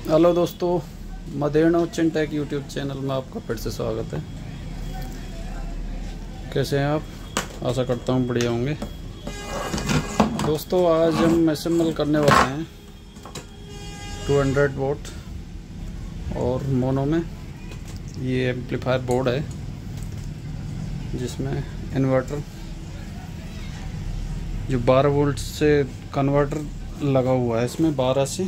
Hello दोस्तों, Maderna Uchchan tech YouTube channel में आपका फिर से स्वागत है। कैसे हैं आप? आशा करता हूँ बढ़िया होंगे। दोस्तों, आज हम असेंबल करने वाले हैं 200 वोल्ट और मोनो में ये एम्पलीफायर बोर्ड है, जिसमें इन्वर्टर जो 12 वोल्ट से कन्वर्टर लगा हुआ है। इसमें 12 से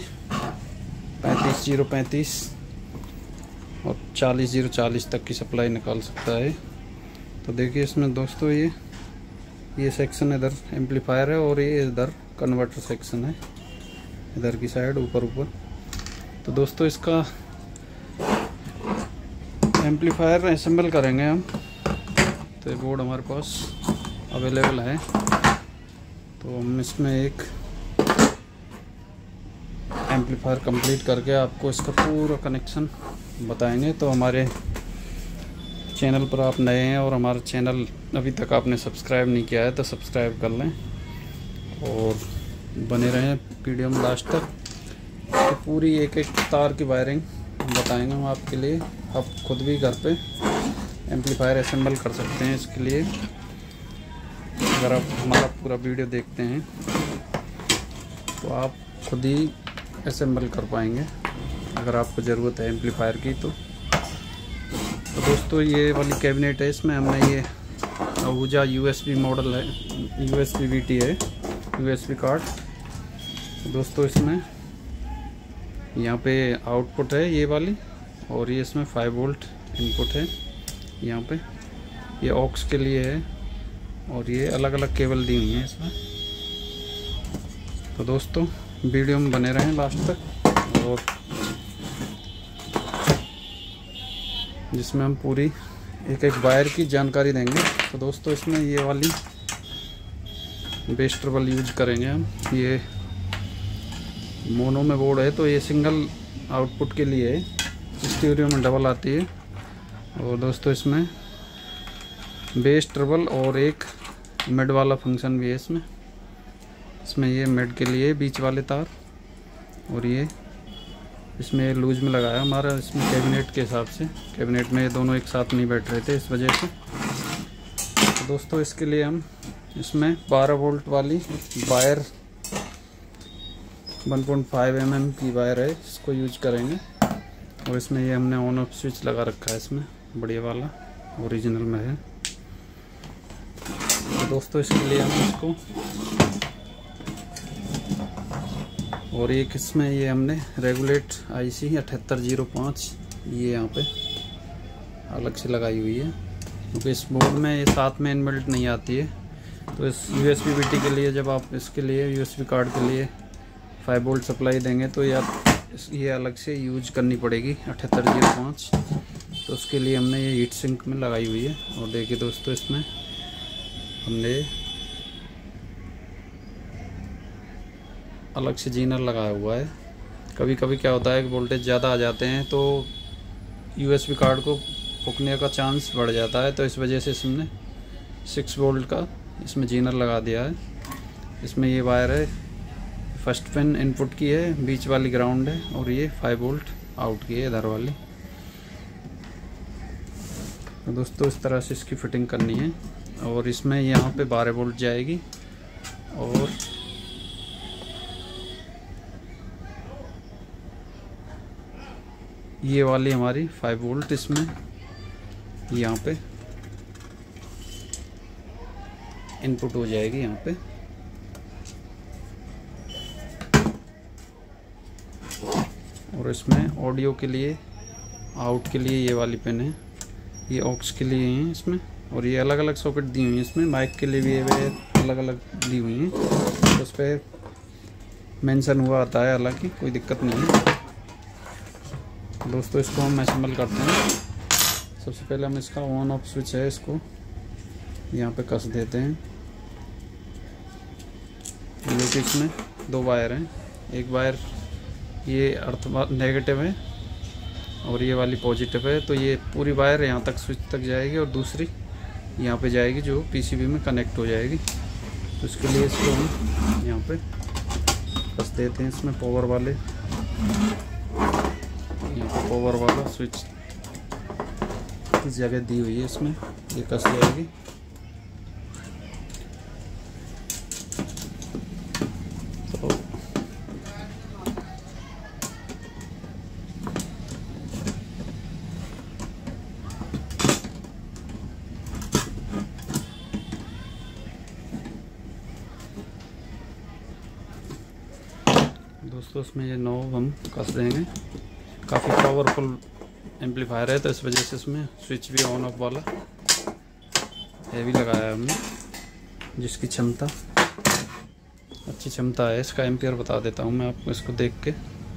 35 और 40 तक की सप्लाई निकाल सकता है। तो देखिए इसमें दोस्तों ये सेक्शन इधर एम्पलीफायर है और ये इधर कन्वर्टर सेक्शन है, इधर की साइड ऊपर। तो दोस्तों इसका एम्पलीफायर असेंबल करेंगे हम। तो ये बोर्ड हमारे पास अवेलेबल है। तो हम इसमें एक एम्पलीफायर कंप्लीट करके आपको इसका पूरा कनेक्शन बताएंगे। तो हमारे चैनल पर आप नए हैं और हमारा चैनल अभी तक आपने सब्सक्राइब नहीं किया है तो सब्सक्राइब कर लें और बने रहें वीडियो में लास्ट तक। तो पूरी एक तार की वायरिंग बताएंगे हम आपके लिए। आप खुद भी घर पे एम्पलीफायर असेंबल कर सकते हैं। इसके लिए अगर आप हमारा पूरा वीडियो देखते हैं तो आप खुद ही असेंबल कर पाएंगे अगर आपको ज़रूरत है एम्पलीफायर की। तो दोस्तों ये वाली कैबिनेट है, इसमें हमने ये आहूजा USB मॉडल है, USB VT है, USB कार्ड। तो दोस्तों इसमें यहाँ पे आउटपुट है ये वाली, और ये इसमें 5 वोल्ट इनपुट है। यहाँ पे ये ऑक्स के लिए है और ये अलग अलग केबल दी हुई हैं इसमें। तो दोस्तों वीडियो में बने रहें लास्ट तक, और जिसमें हम पूरी एक वायर की जानकारी देंगे। तो दोस्तों इसमें ये वाली बेस ट्रबल यूज करेंगे हम। ये मोनो में बोर्ड है तो ये सिंगल आउटपुट के लिए है, स्टीरियो में डबल आती है। और दोस्तों इसमें बेस ट्रबल और एक मिड वाला फंक्शन भी है इसमें ये मिड के लिए बीच वाले तार, और ये इसमें लूज में लगाया हमारा इसमें कैबिनेट के हिसाब से। कैबिनेट में ये दोनों एक साथ नहीं बैठ रहे थे इस वजह से। तो दोस्तों इसके लिए हम इसमें 12 वोल्ट वाली वायर 1.5 mm की वायर है, इसको यूज करेंगे। और इसमें ये हमने ऑन ऑफ स्विच लगा रखा है इसमें, बढ़िया वाला ओरिजिनल में है। तो दोस्तों इसके लिए हम इसको, और एक इसमें ये हमने रेगुलेट IC 7805 ये यहाँ पे अलग से लगाई हुई है, क्योंकि इस बोर्ड में ये साथ में इनबिल्ट नहीं आती है। तो इस USB VT के लिए जब आप इसके लिए USB कार्ड के लिए 5 वोल्ट सप्लाई देंगे तो ये अलग से यूज करनी पड़ेगी 7805। तो उसके लिए हमने ये हीट सिंक में लगाई हुई है। और देखिए दोस्तों इसमें हमने अलग से जीनर लगाया हुआ है। कभी कभी क्या होता है कि वोल्टेज ज़्यादा आ जाते हैं तो USB कार्ड को फूकने का चांस बढ़ जाता है। तो इस वजह से इसमें 6 वोल्ट का इसमें जीनर लगा दिया है। इसमें ये वायर है, फर्स्ट पिन इनपुट की है, बीच वाली ग्राउंड है, और ये 5 वोल्ट आउट की है इधर वाली। तो दोस्तों इस तरह से इसकी फिटिंग करनी है। और इसमें यहाँ पे 12 वोल्ट जाएगी, और ये वाली हमारी 5 वोल्ट इसमें यहाँ पे इनपुट हो जाएगी यहाँ पे। और इसमें ऑडियो के लिए आउट के लिए ये वाली पिन है, ये ऑक्स के लिए हैं इसमें। और ये अलग अलग सॉकेट दी हुई हैं इसमें, माइक के लिए भी ये अलग अलग दी हुई हैं। तो उस पर मेंशन हुआ आता है, हालांकि कोई दिक्कत नहीं है। दोस्तों इसको हम असेंबल करते हैं। सबसे पहले हम इसका ऑन ऑफ स्विच है, इसको यहाँ पे कस देते हैं। क्योंकि इसमें 2 वायर हैं, एक वायर ये अर्थ नेगेटिव है और ये वाली पॉजिटिव है। तो ये पूरी वायर यहाँ तक स्विच तक जाएगी और दूसरी यहाँ पे जाएगी जो PCB में कनेक्ट हो जाएगी। तो इसके लिए इसको हम यहाँ पे कस देते हैं इसमें पावर वाले पावर वाला स्विच इस जगह दी हुई है, इसमें ये कस जाएगी। तो दोस्तों इसमें ये नॉब हम कस देंगे। काफ़ी पावरफुल एम्पलीफायर है तो इस वजह से इसमें स्विच भी ऑन ऑफ वाला हैवी लगाया है हमने, जिसकी क्षमता अच्छी क्षमता है। इसका एम्पियर बता देता हूँ मैं आपको इसको देख के।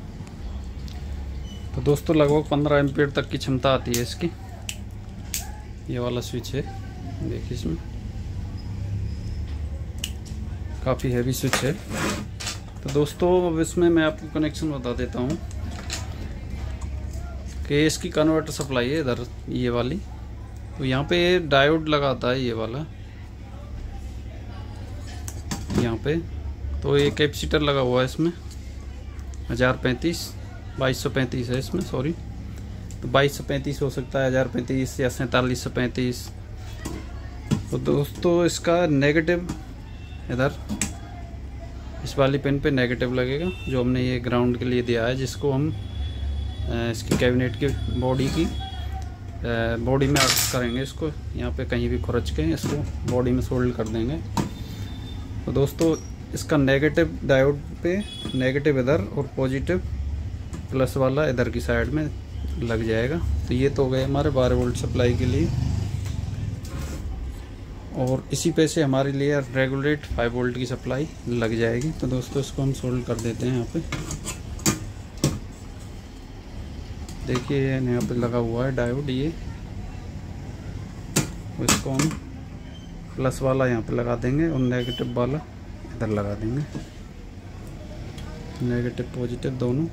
तो दोस्तों लगभग 15 एम्पियर तक की क्षमता आती है इसकी। ये वाला स्विच है, देखिए इसमें काफ़ी हैवी स्विच है। तो दोस्तों अब इसमें मैं आपको कनेक्शन बता देता हूँ कि इसकी कन्वर्टर सप्लाई है इधर ये वाली। तो यहाँ पे डायोड लगाता है ये वाला यहाँ पे। तो ये कैपेसिटर लगा हुआ है इसमें 2235 है इसमें, सॉरी। तो 2235 हो सकता है, 1035 या 4735। तो दोस्तों इसका नेगेटिव इधर इस वाली पिन पे नेगेटिव लगेगा, जो हमने ये ग्राउंड के लिए दिया है, जिसको हम इसकी कैबिनेट की बॉडी में अटैच करेंगे। इसको यहाँ पे कहीं भी खुरच के इसको बॉडी में सोल्ड कर देंगे। तो दोस्तों इसका नेगेटिव डायोड पे नेगेटिव इधर और पॉजिटिव प्लस वाला इधर की साइड में लग जाएगा। तो ये तो हो गए हमारे 12 वोल्ट सप्लाई के लिए। और इसी पे से हमारे लिए रेगुलेट 5 वोल्ट की सप्लाई लग जाएगी। तो दोस्तों इसको हम सोल्ड कर देते हैं यहाँ पे। देखिए यहाँ पे लगा हुआ है डायोड ये। इसको हम प्लस वाला यहाँ पे लगा देंगे और नेगेटिव वाला इधर लगा देंगे, नेगेटिव पॉजिटिव दोनों।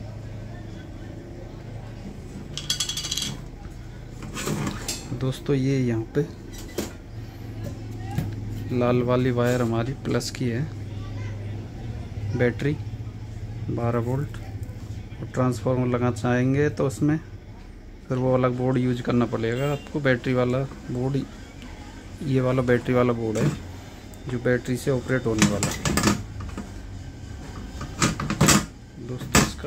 दोस्तों ये यहाँ पे लाल वाली वायर हमारी प्लस की है, बैटरी 12 वोल्ट। और ट्रांसफार्मर लगाना चाहेंगे तो उसमें फिर वो अलग बोर्ड यूज करना पड़ेगा आपको। बैटरी वाला बोर्ड, ये वाला बैटरी वाला बोर्ड है जो बैटरी से ऑपरेट होने वाला है। दोस्तों इसका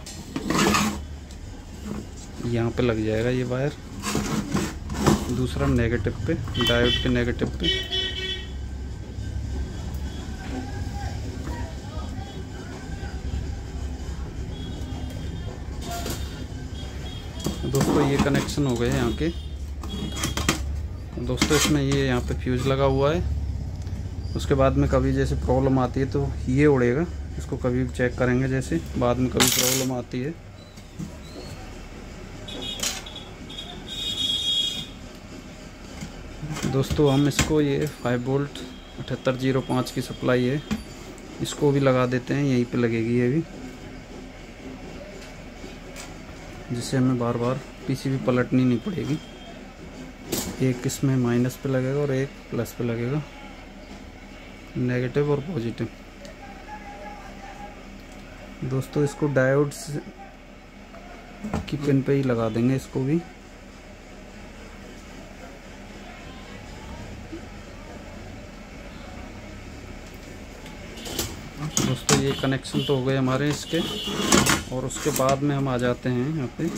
यहाँ पे लग जाएगा ये वायर, दूसरा नेगेटिव पे, डायोड के नेगेटिव पे। दोस्तों ये कनेक्शन हो गए यहाँ के। दोस्तों इसमें ये यहाँ पे फ्यूज लगा हुआ है। उसके बाद में कभी जैसे प्रॉब्लम आती है तो ये उड़ेगा, इसको कभी चेक करेंगे जैसे बाद में कभी प्रॉब्लम आती है। दोस्तों हम इसको ये 5 वोल्ट 7805 की सप्लाई है, इसको भी लगा देते हैं, यहीं पे लगेगी ये भी, जिससे हमें बार बार पीसीबी पलटनी नहीं पड़ेगी। एक इसमें माइनस पे लगेगा और एक प्लस पे लगेगा, नेगेटिव और पॉजिटिव। दोस्तों इसको डायोड की पिन पे ही लगा देंगे इसको भी। दोस्तों ये कनेक्शन तो हो गए हमारे इसके। और उसके बाद में हम आ जाते हैं यहाँ पे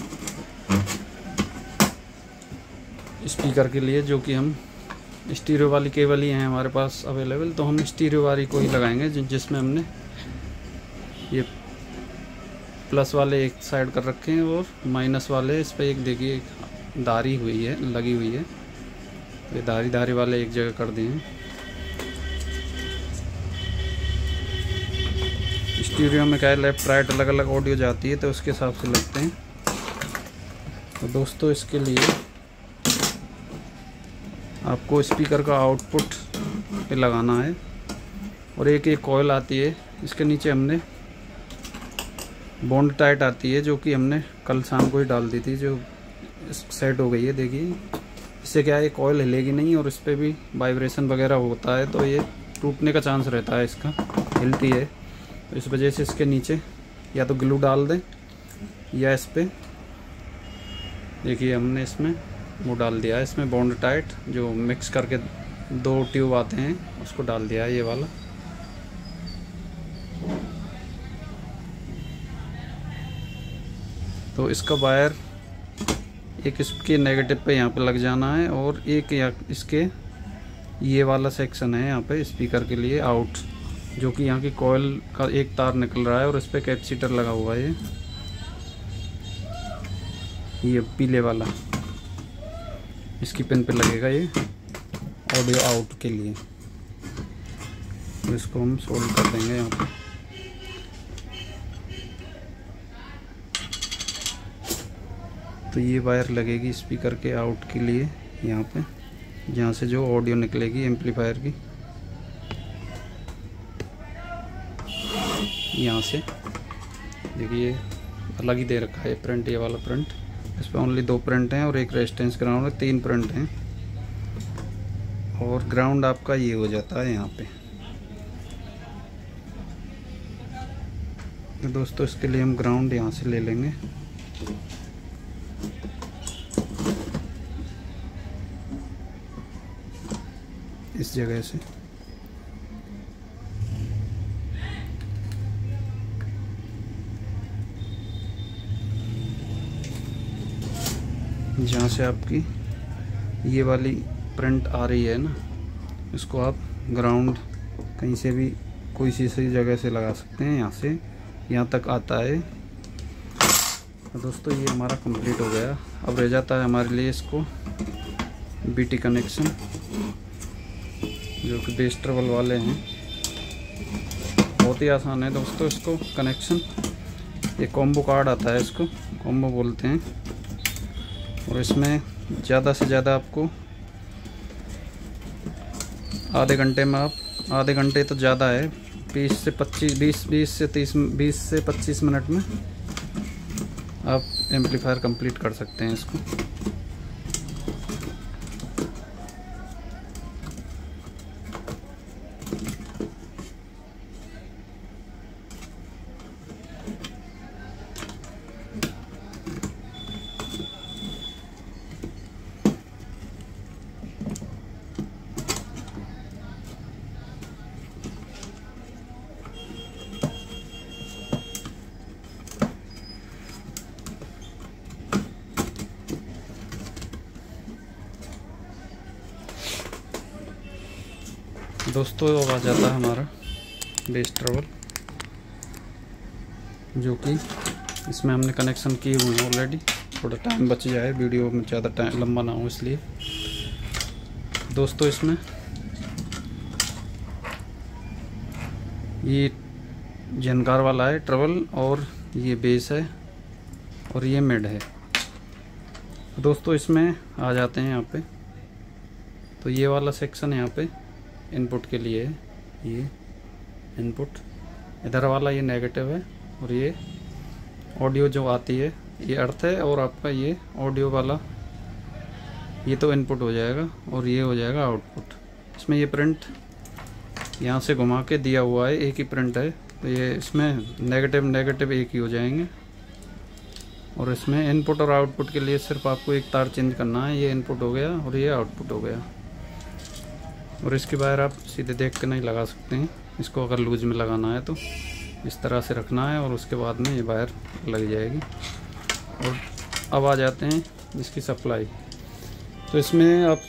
स्पीकर के लिए, जो कि हम स्टीरियो वाली केबल ही हैं हमारे पास अवेलेबल। तो हम स्टीरियो वाली को ही लगाएंगे, जिसमें हमने ये प्लस वाले एक साइड कर रखे हैं और माइनस वाले इस पर एक देखिए धारी हुई है, लगी हुई है। तो ये धारी वाले एक जगह कर दिए हैं। स्टीरियो में क्या है, लेफ्ट राइट अलग अलग ऑडियो जाती है तो उसके हिसाब से लगते हैं। तो दोस्तों इसके लिए आपको स्पीकर का आउटपुट पे लगाना है। और एक कॉइल आती है, इसके नीचे हमने बॉन्ड टाइट आती है, जो कि हमने कल शाम को ही डाल दी थी, जो सेट हो गई है। देखिए इससे क्या है, कॉइल हिलेगी नहीं और इस पर भी वाइब्रेशन वगैरह होता है तो ये टूटने का चांस रहता है, इसका हिलती है। तो इस वजह से इसके नीचे या तो ग्लू डाल दें या इस पर देखिए हमने इसमें वो डाल दिया है, इसमें बॉन्ड टाइट जो मिक्स करके 2 ट्यूब आते हैं उसको डाल दिया है ये वाला। तो इसका वायर एक इसके नेगेटिव पे यहाँ पे लग जाना है और एक इसके ये वाला सेक्शन है यहाँ पे स्पीकर के लिए आउट, जो कि यहाँ की कॉइल का एक तार निकल रहा है और इस पर कैपेसिटर लगा हुआ है ये पीले वाला, इसकी पिन पे लगेगा ये ऑडियो आउट के लिए। तो इसको हम सोल्ड कर देंगे यहाँ पे। तो ये वायर लगेगी स्पीकर के आउट के लिए यहाँ पे, जहाँ से जो ऑडियो निकलेगी एम्पलीफायर की, यहाँ से। देखिए अलग ही दे रखा है प्रिंट, ये वाला प्रिंट, इस पर ओनली 2 प्रिंट हैं और एक रेजिस्टेंस ग्राउंड है, 3 प्रिंट हैं। और ग्राउंड आपका ये हो जाता है यहाँ पे। तो दोस्तों इसके लिए हम ग्राउंड यहाँ से ले लेंगे। इस जगह से जहाँ से आपकी ये वाली प्रिंट आ रही है ना, इसको आप ग्राउंड कहीं से भी कोई सी जगह से लगा सकते हैं। यहाँ से यहाँ तक आता है। तो दोस्तों ये हमारा कंप्लीट हो गया। अब रह जाता है हमारे लिए इसको बीटी कनेक्शन, जो कि बेस ट्रबल वाले हैं। बहुत ही आसान है दोस्तों इसको कनेक्शन। ये कॉम्बो कार्ड आता है, इसको कॉम्बो बोलते हैं। और इसमें ज़्यादा से ज़्यादा आपको आधे घंटे में, आप आधे घंटे तो ज़्यादा है, 20 से 25 मिनट में आप एम्पलीफायर कंप्लीट कर सकते हैं इसको। दोस्तों अब आ जाता है हमारा बेस ट्रबल, जो कि इसमें हमने कनेक्शन किए हुए हैं ऑलरेडी। थोड़ा टाइम बच जाए, वीडियो में ज़्यादा टाइम लंबा ना हो इसलिए। दोस्तों इसमें ये झनकार वाला है ट्रबल, और ये बेस है, और ये मिड है। दोस्तों इसमें आ जाते हैं यहाँ पे। तो ये वाला सेक्शन यहाँ पे इनपुट के लिए है, ये इनपुट, इधर वाला ये नेगेटिव है, और ये ऑडियो जो आती है ये अर्थ है, और आपका ये ऑडियो वाला ये तो इनपुट हो जाएगा, और ये हो जाएगा आउटपुट। इसमें ये प्रिंट यहाँ से घुमा के दिया हुआ है, एक ही प्रिंट है, तो ये इसमें नेगेटिव नेगेटिव एक ही हो जाएंगे। और इसमें इनपुट और आउटपुट के लिए सिर्फ आपको एक तार चेंज करना है। ये इनपुट हो गया और ये आउटपुट हो गया। और इसके बाहर आप सीधे देख के नहीं लगा सकते हैं, इसको अगर लूज में लगाना है तो इस तरह से रखना है, और उसके बाद में ये वायर लग जाएगी। और अब आ जाते हैं इसकी सप्लाई। तो इसमें आप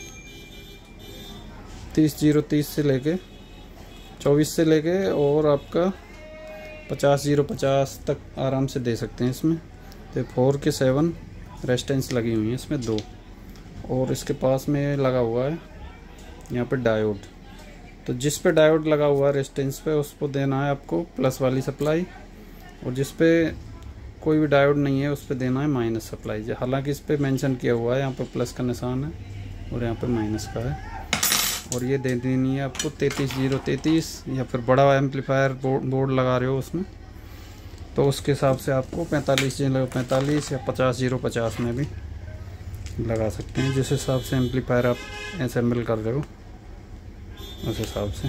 30-0-30 से लेके 24 से लेके और आपका 50-0-50 तक आराम से दे सकते हैं इसमें। तो 4 के 7 रेजिस्टेंस लगी हुई हैं इसमें 2, और इसके पास में लगा हुआ है यहाँ पे डायोड। तो जिस पे डायोड लगा हुआ है रेजिस्टेंस पे, उसको देना है आपको प्लस वाली सप्लाई, और जिस पे कोई भी डायोड नहीं है उस पे देना है माइनस सप्लाई। हालांकि इस पे मेंशन किया हुआ है, यहाँ पे प्लस का निशान है और यहाँ पे माइनस का है। और ये दे देनी है आपको 33-0-33, या फिर बड़ा एम्पलीफायर बोर्ड लगा रहे हो उसमें, तो उसके हिसाब से आपको 45-45 या 50-0-50 में भी लगा सकते हैं। जिस हिसाब से एम्पलीफायर आप असेंबल कर रहे हो उस हिसाब से।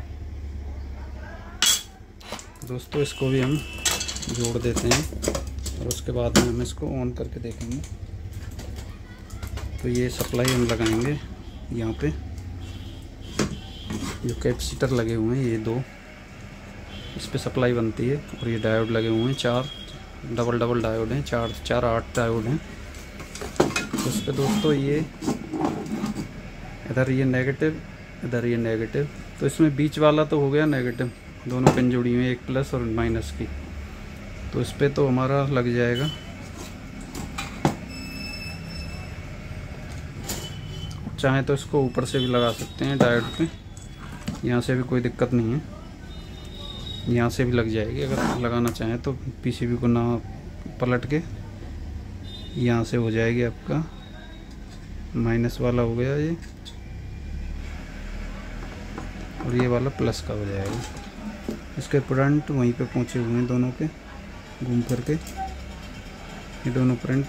दोस्तों इसको भी हम जोड़ देते हैं। और उसके बाद में हम इसको ऑन करके देखेंगे। तो ये सप्लाई हम लगाएंगे यहाँ पे, जो कैपेसिटर लगे हुए हैं ये 2, इस पे सप्लाई बनती है। और ये डायोड लगे हुए हैं 4 डबल डायोड हैं, 4 8 डायोड हैं। उस पे दोस्तों ये इधर ये नेगेटिव, इधर ये नेगेटिव, तो इसमें बीच वाला तो हो गया नेगेटिव, दोनों पिन जुड़ी हुई हैं, एक प्लस और माइनस की। तो इस पे तो हमारा लग जाएगा। चाहे तो इसको ऊपर से भी लगा सकते हैं डायोड पे, यहाँ से भी कोई दिक्कत नहीं है, यहाँ से भी लग जाएगी अगर लगाना चाहें तो। पीसीबी को ना पलट के यहाँ से हो जाएगी आपका, माइनस वाला हो गया ये, और ये वाला प्लस का हो जाएगा। इसके प्रिंट वहीं पे पहुँचे हुए हैं दोनों के, घूम फिर के ये दोनों प्रिंट।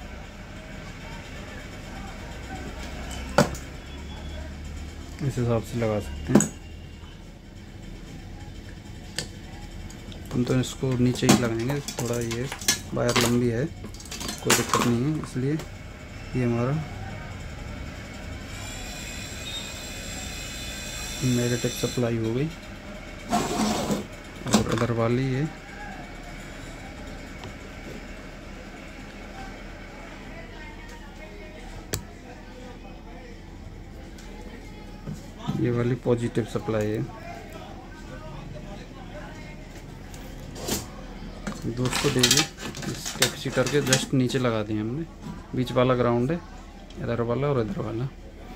इस हिसाब से लगा सकते हैं। हम तो इसको नीचे ही लगाएंगे, थोड़ा ये वायर लंबी है, कोई दिक्कत नहीं है, इसलिए ये हमारा नेगेटिव सप्लाई हो गई। और इधर वाली ये वाली पॉजिटिव सप्लाई है। दोस्तों देखिए, इस कैपेसिटर के जस्ट नीचे लगा दिए हमने, बीच वाला ग्राउंड है, इधर वाला और इधर वाला।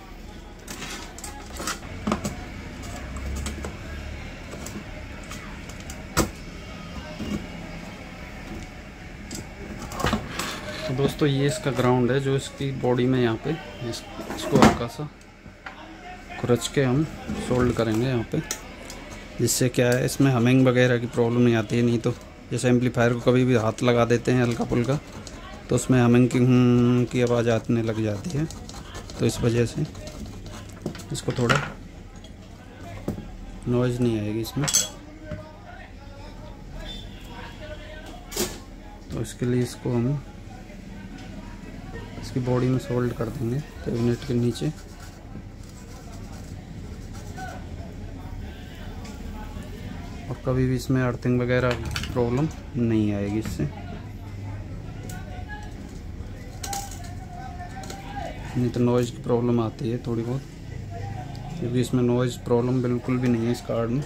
तो दोस्तों ये इसका ग्राउंड है, जो इसकी बॉडी में यहाँ पे इसको हल्का सा खुरच के हम सोल्ड करेंगे यहाँ पे, जिससे क्या है इसमें हमिंग वगैरह की प्रॉब्लम नहीं आती है। नहीं तो जैसे एम्पलीफायर को कभी भी हाथ लगा देते हैं हल्का फुल्का, तो उसमें हमिंग की आवाज़ आने लग जाती है। तो इस वजह से इसको थोड़ा नॉइज़ नहीं आएगी इसमें। तो इसके लिए इसको हम इसकी बॉडी में सोल्ड कर देंगे कैबिनेट के नीचे। और कभी भी इसमें अर्थिंग वगैरह प्रॉब्लम नहीं आएगी इससे। नहीं तो नॉइज़ की प्रॉब्लम आती है थोड़ी बहुत, क्योंकि इसमें नॉइज़ प्रॉब्लम बिल्कुल भी नहीं है इस कार्ड में।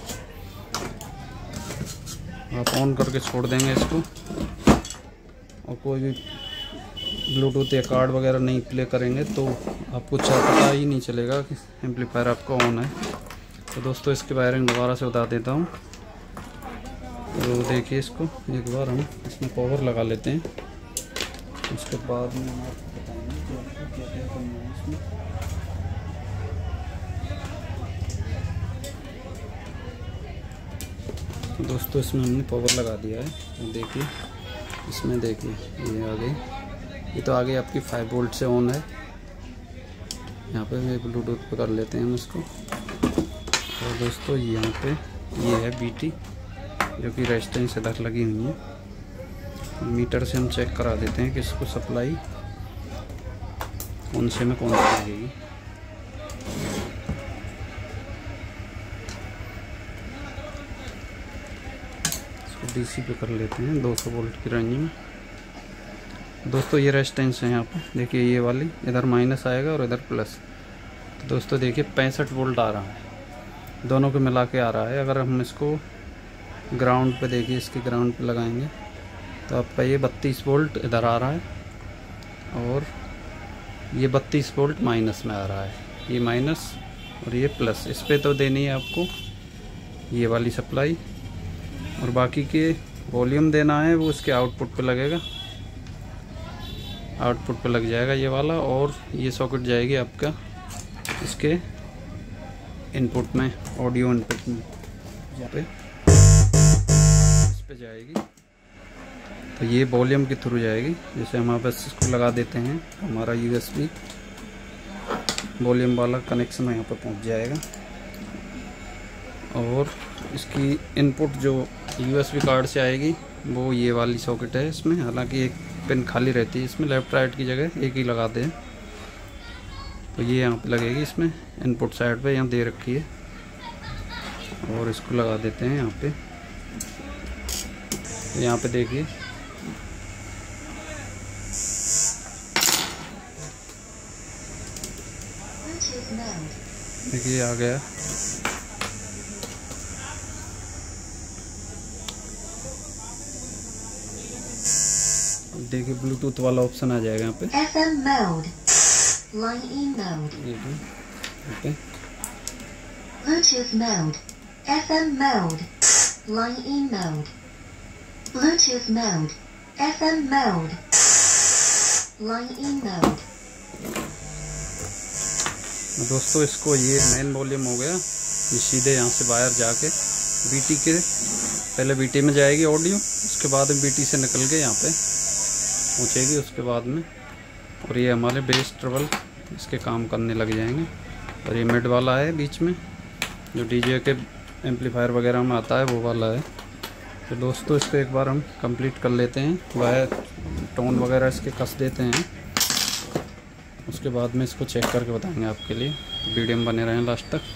आप ऑन करके छोड़ देंगे इसको, और कोई भी ब्लूटूथ या कार्ड वगैरह नहीं प्ले करेंगे तो आपको पता ही नहीं चलेगा कि एम्पलीफायर आपका ऑन है। तो दोस्तों इसकी वायरिंग दोबारा से बता देता हूँ। तो देखिए, इसको एक बार हम इसमें पावर लगा लेते हैं, उसके बाद में हम आपको बताएंगे कि आपको क्या क्या करना है इसमें। तो दोस्तों इसमें हमने पावर लगा दिया है। तो देखिए, इसमें देखिए ये आ गई, ये तो आगे आपकी 5 वोल्ट से ऑन है। यहाँ पे ब्लूटूथ पे कर लेते हैं हम इसको। और दोस्तों यहाँ पे ये है BT, जो कि रेजिस्टेंस इधर लगी हुई है। मीटर से हम चेक करा देते हैं कि इसको सप्लाई कौन से में कौन सी लगेगी। इसको DC पे कर लेते हैं 200 वोल्ट की रेंज में। दोस्तों ये रेजिस्टेंस है यहाँ पे, देखिए ये वाली, इधर माइनस आएगा और इधर प्लस। तो दोस्तों देखिए 65 वोल्ट आ रहा है, दोनों को मिला के आ रहा है। अगर हम इसको ग्राउंड पे देखिए, इसके ग्राउंड पे लगाएंगे तो आपका ये 32 वोल्ट इधर आ रहा है, और ये 32 वोल्ट माइनस में आ रहा है। ये माइनस और ये प्लस, इस पे तो देनी है आपको ये वाली सप्लाई, और बाकी के वॉल्यूम देना है वो उसके आउटपुट पे लगेगा, आउटपुट पे लग जाएगा ये वाला। और ये सॉकेट जाएगी आपका इसके इनपुट में, ऑडियो इनपुट में, यहाँ पे इस पे जाएगी। तो ये वॉल्यूम के थ्रू जाएगी। जैसे हम बस इसको लगा देते हैं, हमारा USB वॉल्यूम वाला कनेक्शन यहाँ पर पहुँच जाएगा। और इसकी इनपुट जो USB कार्ड से आएगी वो ये वाली सॉकेट है इसमें, हालांकि एक पिन खाली रहती है इसमें, लेफ़्ट राइट की जगह एक ही लगाते हैं। तो ये यहाँ पे लगेगी इसमें इनपुट साइड पे, यहाँ दे रखी है, और इसको लगा देते हैं यहाँ पे। तो यहाँ पे देखिए आ गया। देखिए ब्लूटूथ वाला ऑप्शन आ जाएगा यहाँ पे। FM mode, line in mode, okay, Bluetooth mode, FM mode, line in mode, Bluetooth mode, FM mode, line in mode। दोस्तों इसको, ये मेन वॉल्यूम हो गया, ये सीधे यहाँ से वायर जाके बीटी के, पहले बीटी में जाएगी ऑडियो, उसके बाद में बीटी से निकल के यहाँ पे पहुँचेगी उसके बाद में, और ये हमारे बेस ट्रबल इसके काम करने लग जाएंगे। और ये मिड वाला है बीच में, जो डीजे के एम्पलीफायर वगैरह में आता है वो वाला है। तो दोस्तों इसको एक बार हम कंप्लीट कर लेते हैं, वायर टोन वगैरह इसके कस देते हैं, उसके बाद में इसको चेक करके बताएंगे आपके लिए। वीडियो में बने रहें लास्ट तक।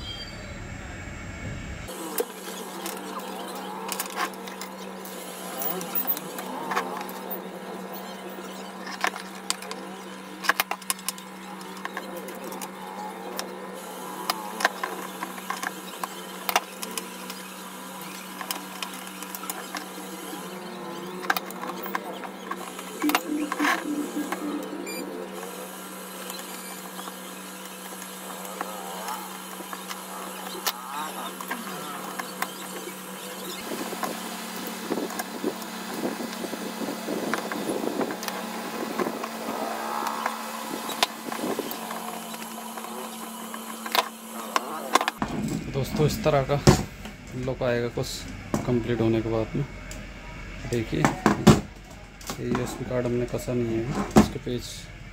दोस्तों इस तरह का लुक आएगा कुछ कंप्लीट होने के बाद में। देखिए ये यूएसबी कार्ड हमने कसा नहीं है, इसके पेज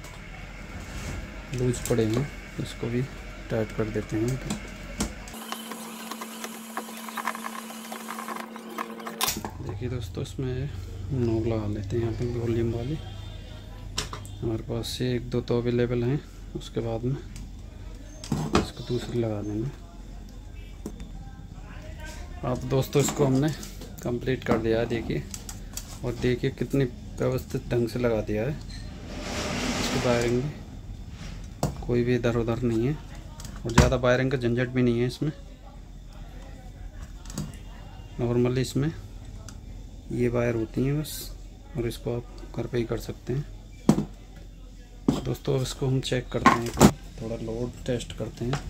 लूज पड़े हैं, इसको भी टाइट कर देते हैं। देखिए दोस्तों इसमें नॉब लगा लेते हैं यहाँ पे वॉल्यूम वाली। हमारे पास से 1 2 तो अवेलेबल हैं, उसके बाद में इसको दूसरी लगा देंगे। अब दोस्तों इसको हमने कंप्लीट कर दिया है, देखिए, और देखिए कितनी व्यवस्थित ढंग से लगा दिया है। इसकी वायरिंग भी कोई भी इधर उधर नहीं है, और ज़्यादा वायरिंग का झंझट भी नहीं है इसमें। नॉर्मली इसमें ये वायर होती हैं बस, और इसको आप घर पे ही कर सकते हैं। दोस्तों अब इसको हम चेक करते हैं, थोड़ा लोड टेस्ट करते हैं।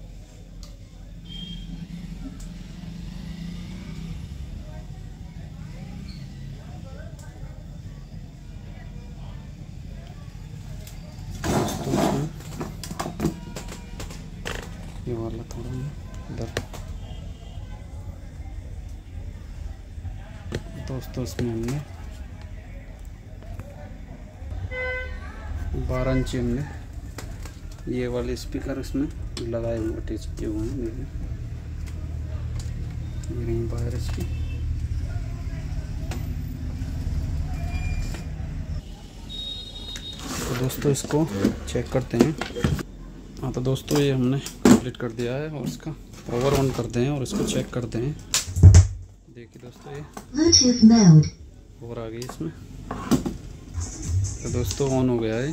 ये वाला थोड़ा इधर। दोस्तों इसमें हमने 12 इंची हमने ये वाले स्पीकर इसमें लगाए हुए, अटैच किए हुए हैं। ये रही वायर इसकी। तो दोस्तों इसको चेक करते हैं। हाँ तो दोस्तों ये हमने कंप्लीट कर दिया है, और इसका पावर ऑन करते हैं और इसको चेक करते हैं। देखिए दोस्तों ये Bluetooth mode, पावर आ गई इसमें। तो दोस्तों ऑन हो गया है।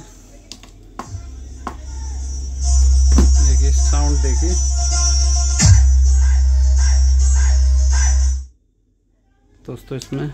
देखिए साउंड देखिए, दोस्तों इसमें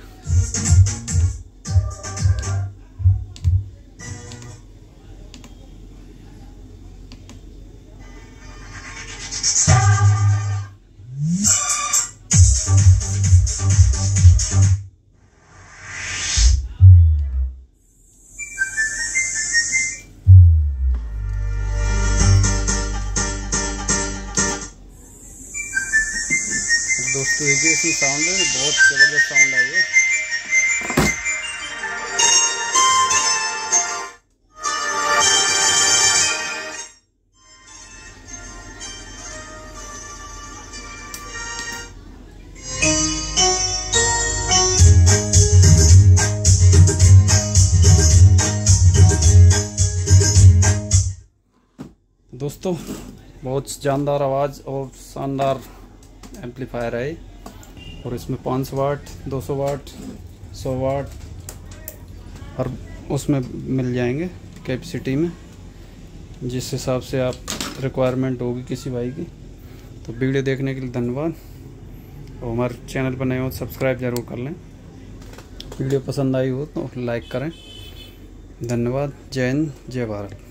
दोस्तों देखिए इसमें साउंड है, बहुत ज़बरदस्त साउंड आई है। दोस्तों बहुत जानदार आवाज़ और शानदार एम्पलीफायर है और इसमें 500 वाट, 200 वाट, 100 वाट और उसमें मिल जाएंगे कैपेसिटी में, जिस हिसाब से आप रिक्वायरमेंट होगी किसी भाई की। तो वीडियो देखने के लिए धन्यवाद और हमारे चैनल पर नए हो तो सब्सक्राइब ज़रूर कर लें। वीडियो पसंद आई हो तो लाइक करें। धन्यवाद। जय हिंद, जय भारत।